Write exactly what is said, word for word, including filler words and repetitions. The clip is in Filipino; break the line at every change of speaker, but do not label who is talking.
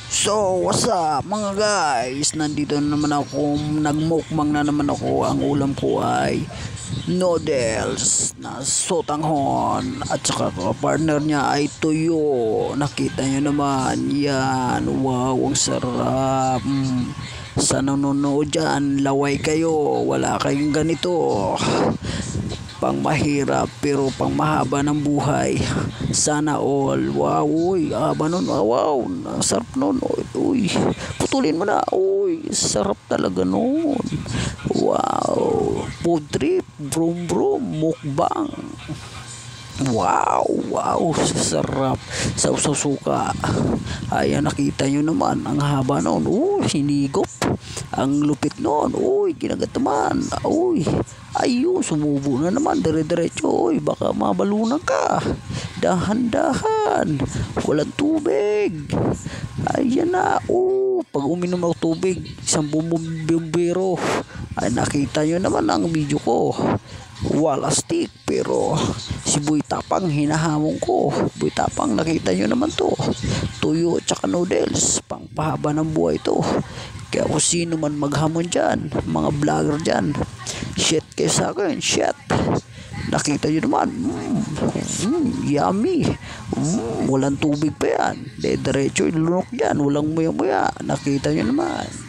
So, what's up mga guys? Nandito na naman ako, nagmukbang na naman ako. Ang ulam ko ay noodles na sotanghon at saka partner niya ay tuyo. Nakita nyo naman, yan. Wow, ang sarap. Mm. Sa nanonood dyan, laway kayo. Wala kayong ganito. Pang mahirap pero pang mahaba ng buhay. Sana all. Wow, uy, haba nun. Ah, wow, sarap nun. Uy, putulin mo na. Uy, sarap talaga nun. Wow, food trip, brum brum, mukbang. Wow, wow, sarap. Sa suka. Ayan, nakita nyo naman. Ang haba nun. Uy, hinigop. Ang lupit nun. Uy, kinagat naman. Uy, ayun, sumubo na naman. Dire-diretso. Uy, baka mabalunan ka. Dahan-dahan. Walang tubig. Ayan na. Oh, pag uminom ng tubig, isang bumbero. Ay, nakita nyo naman ang video ko. Wala stick, pero si Boy Tapang hinahamon ko. Boy Tapang, nakita nyo naman to. Tuyo at saka noodles. Pangpahaba ng buhay to. Kaya kung sino man maghamon dyan, mga vlogger dyan, shit kayo sa akin, shit. Nakita nyo naman, mm, mm, yummy. Mm, walang tubig pa yan. Diretso ilunok dyan, walang muya-muya. Nakita nyo naman.